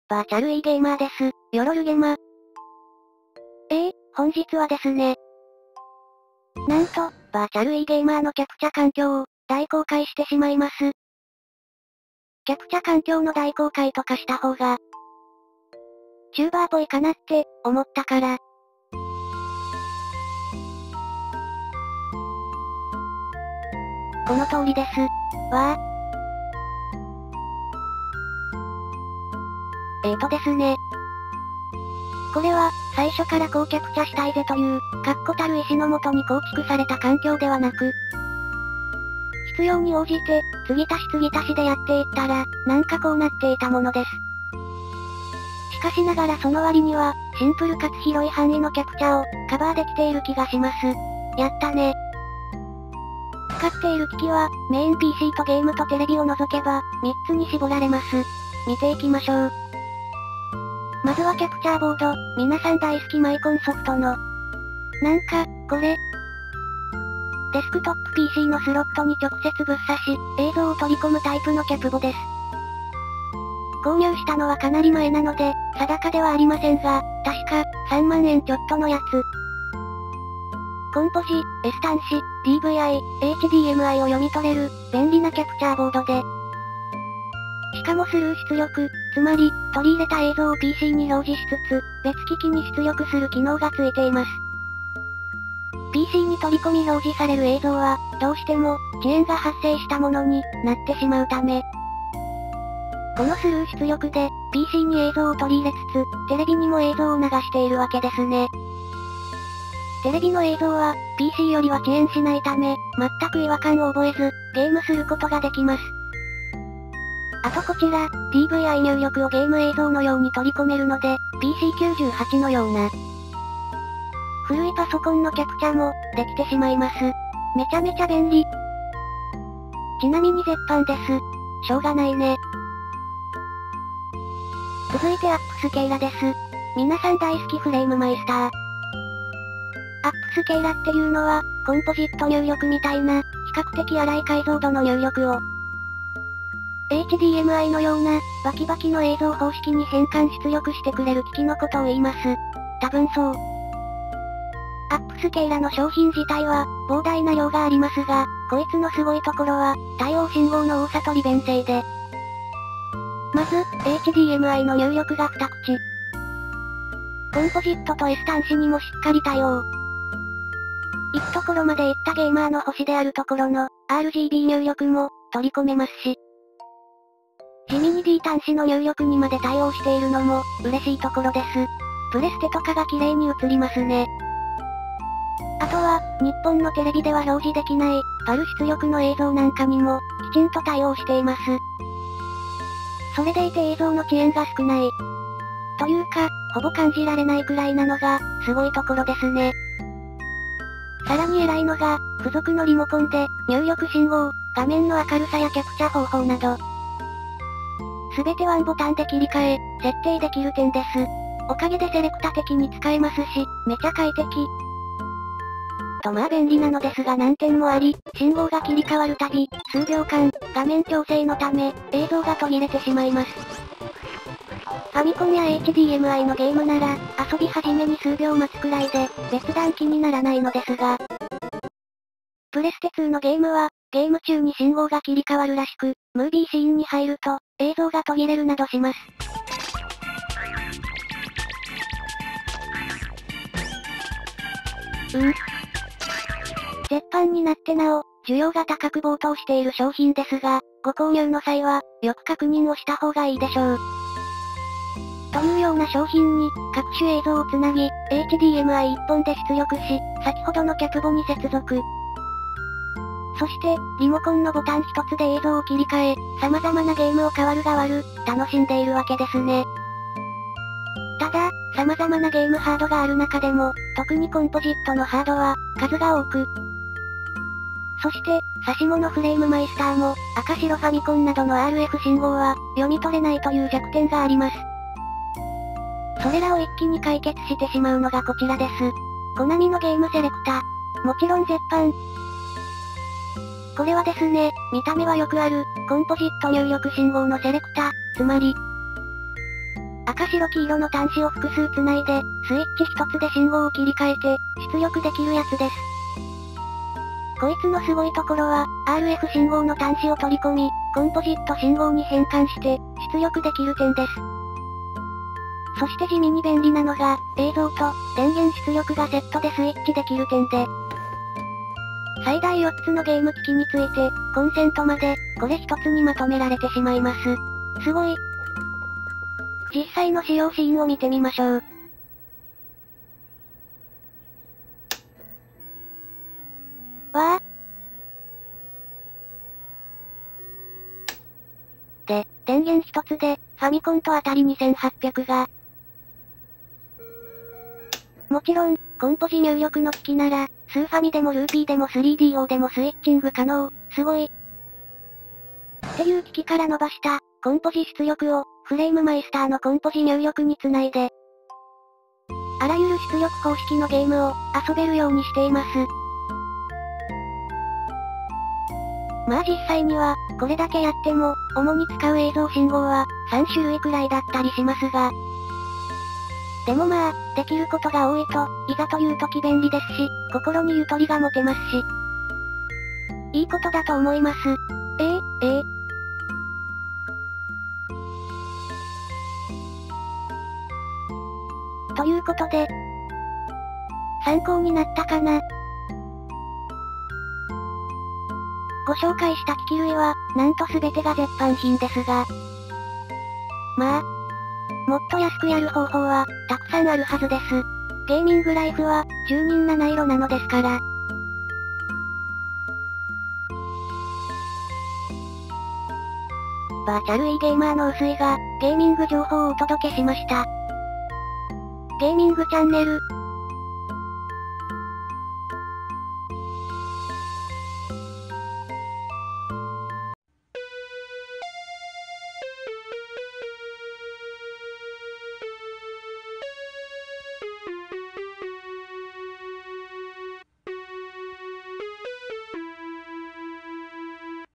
バーチャル e ゲーマーです。よろるゲマ。本日はですね。なんと、バーチャル e ゲーマーのキャプチャ環境を大公開してしまいます。キャプチャ環境の大公開とかした方が、チューバーっぽいかなって思ったから。この通りです。わあ。ですね。これは、最初からこうキャプチャしたいぜという、確固たる意志のもとに構築された環境ではなく、必要に応じて、継ぎ足し継ぎ足しでやっていったら、なんかこうなっていたものです。しかしながらその割には、シンプルかつ広い範囲のキャプチャを、カバーできている気がします。やったね。使っている機器は、メイン PC とゲームとテレビを除けば、3つに絞られます。見ていきましょう。まずはキャプチャーボード、皆さん大好きマイコンソフトの。なんか、これ。デスクトップ PC のスロットに直接ぶっ刺し、映像を取り込むタイプのキャプボです。購入したのはかなり前なので、定かではありませんが、確か、3万円ちょっとのやつ。コンポジ、S 端子、DVI、HDMI を読み取れる、便利なキャプチャーボードで。しかもスルー出力、つまり、取り入れた映像を PC に表示しつつ、別機器に出力する機能がついています。PC に取り込み表示される映像は、どうしても、遅延が発生したものになってしまうため、このスルー出力で、PC に映像を取り入れつつ、テレビにも映像を流しているわけですね。テレビの映像は、PC よりは遅延しないため、全く違和感を覚えず、ゲームすることができます。あとこちら、DVI 入力をゲーム映像のように取り込めるので、PC98 のような、古いパソコンのキャプチャも、できてしまいます。めちゃめちゃ便利。ちなみに絶版です。しょうがないね。続いてアップスケイラです。皆さん大好きフレームマイスター。アップスケイラっていうのは、コンポジット入力みたいな、比較的荒い解像度の入力を、HDMI のような、バキバキの映像方式に変換出力してくれる機器のことを言います。多分そう。アップスケイラの商品自体は、膨大な量がありますが、こいつのすごいところは、対応信号の多さと利便性で。まず、HDMI の入力が2口。コンポジットと S 端子にもしっかり対応。行くところまで行ったゲーマーの星であるところの、RGB 入力も、取り込めますし。地味に D 端子の入力にまで対応しているのも、嬉しいところです。プレステとかが綺麗に映りますね。あとは、日本のテレビでは表示できない、パル出力の映像なんかにも、きちんと対応しています。それでいて映像の遅延が少ない。というか、ほぼ感じられないくらいなのが、すごいところですね。さらに偉いのが、付属のリモコンで、入力信号、画面の明るさやキャプチャ方法など、すべてワンボタンで切り替え、設定できる点です。おかげでセレクタ的に使えますし、めちゃ快適。とまあ便利なのですが難点もあり、信号が切り替わるたび、数秒間、画面調整のため、映像が途切れてしまいます。ファミコンや HDMI のゲームなら、遊び始めに数秒待つくらいで、別段気にならないのですが、プレステ2のゲームは、ゲーム中に信号が切り替わるらしく、ムービーシーンに入ると、映像が途切れるなどします。絶版になってなお、需要が高く暴騰している商品ですが、ご購入の際は、よく確認をした方がいいでしょう。というような商品に、各種映像をつなぎ、HDMI 1本で出力し、先ほどのキャプボに接続。そして、リモコンのボタン一つで映像を切り替え、様々なゲームを変わる変わる、楽しんでいるわけですね。ただ、様々なゲームハードがある中でも、特にコンポジットのハードは、数が多く。そして、差し物フレームマイスターも、赤白ファミコンなどの RF 信号は、読み取れないという弱点があります。それらを一気に解決してしまうのがこちらです。コナミのゲームセレクター。もちろん絶版。これはですね、見た目はよくある、コンポジット入力信号のセレクター、つまり、 赤白黄色の端子を複数繋いで、スイッチ一つで信号を切り替えて、出力できるやつです。こいつのすごいところは、RF 信号の端子を取り込み、コンポジット信号に変換して、出力できる点です。そして地味に便利なのが、映像と電源出力がセットでスイッチできる点で、最大4つのゲーム機器について、コンセントまで、これ一つにまとめられてしまいます。すごい。実際の使用シーンを見てみましょう。わあ。で、電源一つで、ファミコンとあたり2800が。もちろん、コンポジ入力の機器なら、スーファミでもルーピーでも 3DO でもスイッチング可能、すごい。っていう機器から伸ばした、コンポジ出力を、フレームマイスターのコンポジ入力につないで、あらゆる出力方式のゲームを、遊べるようにしています。まあ実際には、これだけやっても、主に使う映像信号は、3種類くらいだったりしますが、でもまあ、できることが多いと、いざという時便利ですし、心にゆとりが持てますし、いいことだと思います。ということで、参考になったかな？ご紹介した機器類は、なんと全てが絶版品ですが、まあ、もっと安くやる方法は、たくさんあるはずです。ゲーミングライフは、10人七色なのですから。バーチャルイーゲーマーの薄井が、ゲーミング情報をお届けしました。ゲーミングチャンネル、